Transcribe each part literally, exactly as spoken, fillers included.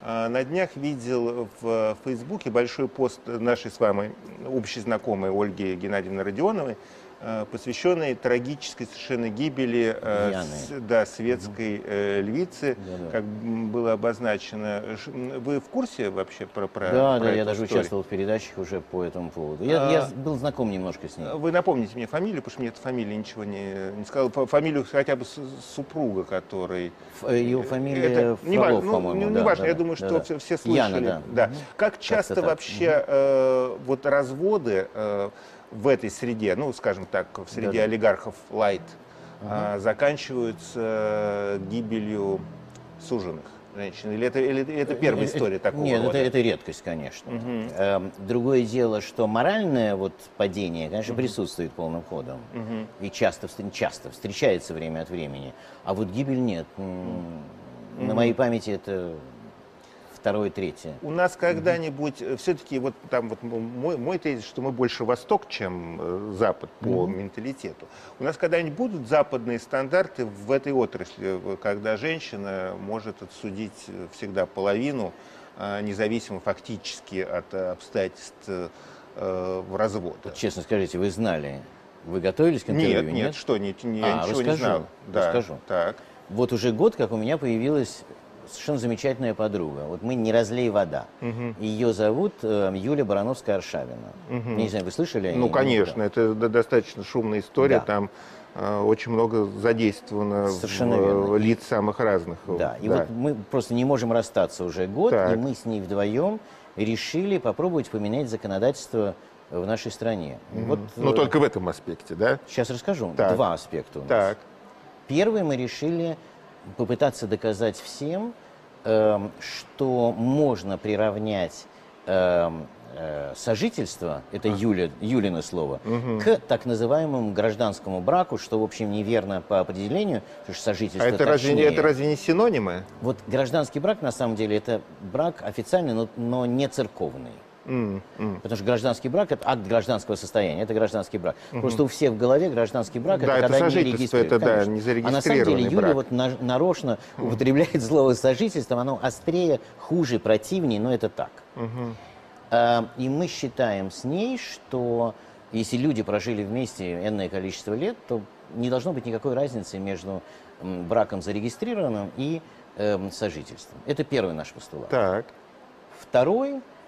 На днях видел в Фейсбуке большой пост нашей с вами общей знакомой Ольги Геннадьевны Родионовой, посвященной трагической совершенно гибели с, да, светской э, львицы, да, да. Как было обозначено. Вы в курсе вообще про, про, да, про да, эту я даже историю? Участвовал в передачах уже по этому поводу. Я, а, я был знаком немножко с ней. Вы напомните мне фамилию, потому что мне эта фамилия ничего не, не сказала. Фамилию хотя бы супруга, который... Его фамилия Фролов, ну, по-моему. Не да, важно, да, я да, думаю, да, что да. все, все слышали. Яна, да. Да. Угу. Как часто как вообще угу. э, вот разводы э, в этой среде, ну, скажем так, в среде да, да. олигархов лайт, угу. э, заканчиваются гибелью суженых женщин? Или это, или это первая это, история такого Нет, рода? это, это редкость, конечно. Угу. Эм, другое дело, что моральное вот падение, конечно, угу. присутствует полным ходом. Угу. И часто, часто встречается время от времени. А вот гибель нет. Угу. На моей памяти это... Второе, третье. У нас когда-нибудь, mm-hmm. все-таки вот там вот мой, мой тезис, что мы больше Восток, чем Запад по mm-hmm. менталитету. У нас когда-нибудь будут западные стандарты в этой отрасли, когда женщина может отсудить всегда половину, независимо фактически от обстоятельств э, развода? Вот, честно скажите, вы знали, вы готовились к интервью? Нет, нет, нет? Что, не, не, а, ничего расскажу, не знал. Да, расскажу. Так. Вот уже год, как у меня появилась совершенно замечательная подруга. Вот мы не разлей вода. Угу. Ее зовут э, Юля Барановская-Аршавина. Угу. Не знаю, вы слышали? Ну, конечно, это достаточно шумная история. Да. Там э, очень много задействовано в, в лиц самых разных. Да, и да. вот мы просто не можем расстаться уже год, так. и мы с ней вдвоем решили попробовать поменять законодательство в нашей стране. Угу. Вот, Но э, только в этом аспекте, да? Сейчас расскажу. Так. Два аспекта у нас. Так. Первый, мы решили попытаться доказать всем, э, что можно приравнять э, э, сожительство, это Юля, Юлина слово, угу. к так называемому гражданскому браку, что, в общем, неверно по определению, потому что сожительство А это разве, это разве не синонимы? Вот гражданский брак, на самом деле, это брак официальный, но, но не церковный. Mm, mm. Потому что гражданский брак – это акт гражданского состояния, это гражданский брак. Mm-hmm. Просто у всех в голове гражданский брак да, – это, это когда не регистрируют. Это, да, не зарегистрированный а на самом деле Юля брак. вот на, нарочно mm. употребляет слово «сожительство», оно острее, хуже, противнее, но это так. Mm-hmm. а, и мы считаем с ней, что если люди прожили вместе энное количество лет, то не должно быть никакой разницы между м, браком зарегистрированным и э, сожительством. Это первый наш постулат. Так. Второй –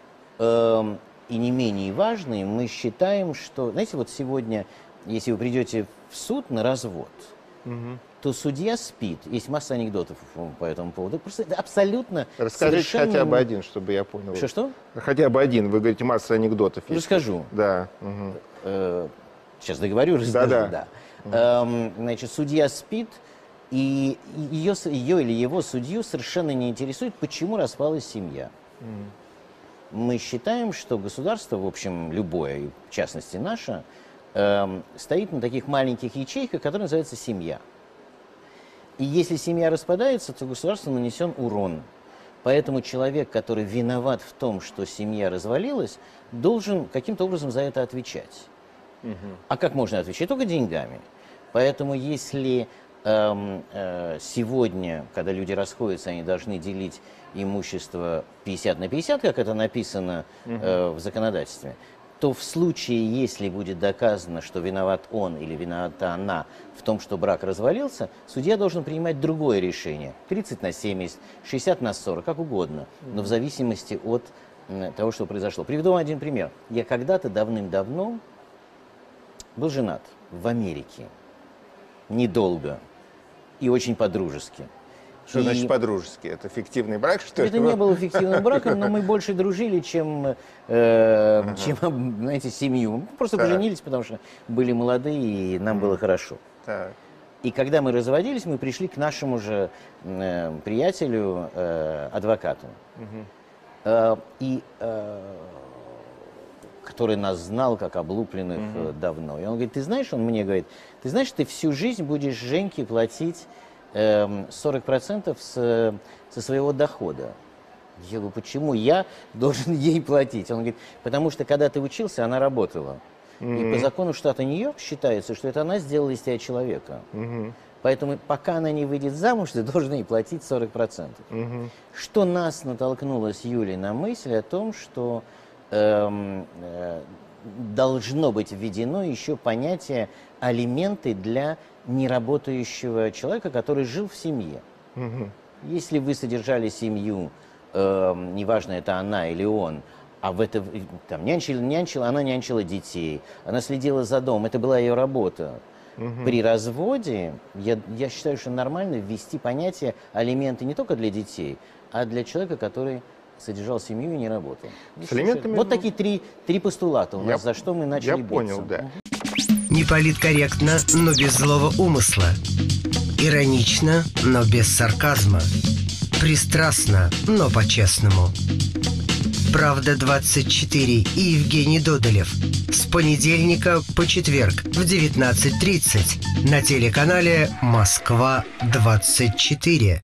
и не менее важный, мы считаем, что, знаете, вот сегодня, если вы придете в суд на развод, угу. то судья спит. Есть масса анекдотов по этому поводу. Просто абсолютно Расскажите совершенно... хотя бы один, чтобы я понял. Что-что? Хотя бы один. Вы говорите, масса анекдотов. Расскажу. Да. Угу. Сейчас договорю, расскажу. Да, да. да. Угу. Значит, судья спит, и ее, ее или его судью совершенно не интересует, почему распалась семья. Угу. Мы считаем, что государство, в общем, любое, в частности наше, э, стоит на таких маленьких ячейках, которые называются семья. И если семья распадается, то государству нанесен урон. Поэтому человек, который виноват в том, что семья развалилась, должен каким-то образом за это отвечать. Угу. А как можно отвечать? Только деньгами. Поэтому если э, э, сегодня, когда люди расходятся, они должны делить имущество пятьдесят на пятьдесят, как это написано угу. э, в законодательстве, то в случае, если будет доказано, что виноват он или виновата она в том, что брак развалился, судья должен принимать другое решение. тридцать на семьдесят, шестьдесят на сорок, как угодно, угу. но в зависимости от э, того, что произошло. Приведу вам один пример. Я когда-то давным-давно был женат в Америке. Недолго. И очень по-дружески. Что и... значит по-дружески? Это фиктивный брак, что ли? Это не было фиктивным браком, но мы больше дружили, чем, э, ага. чем знаете, семью. Мы просто так. поженились, потому что были молодые, и нам было хорошо. Так. И когда мы разводились, мы пришли к нашему же э, приятелю, э, адвокату, угу. э, и, э, который нас знал как облупленных угу. давно. И он говорит, ты знаешь, он мне говорит, ты знаешь, ты всю жизнь будешь Женьке платить сорок процентов с, со своего дохода. Я говорю, почему я должен ей платить? Он говорит, потому что когда ты учился, она работала. Mm-hmm. И по закону штата Нью-Йорк считается, что это она сделала из тебя человека. Mm-hmm. Поэтому пока она не выйдет замуж, ты должен ей платить сорок процентов. Мгм. Что нас натолкнуло с Юлей на мысль о том, что эм, э, должно быть введено еще понятие алименты для неработающего человека, который жил в семье. Мгм. Если вы содержали семью, эм, неважно, это она или он, а в это там нянчила, нянчила, она нянчила детей, она следила за домом, это была ее работа. При разводе, я, я считаю, что нормально ввести понятие алименты не только для детей, а для человека, который содержал семью и не работал. С алиментами, Вот ну, такие три, три постулата у нас, я- за что мы начали Я биться. понял, да. Не политкорректно, но без злого умысла. Иронично, но без сарказма. Пристрастно, но по-честному. «Правда двадцать четыре» и Евгений Додолев. С понедельника по четверг в девятнадцать тридцать на телеканале «Москва двадцать четыре».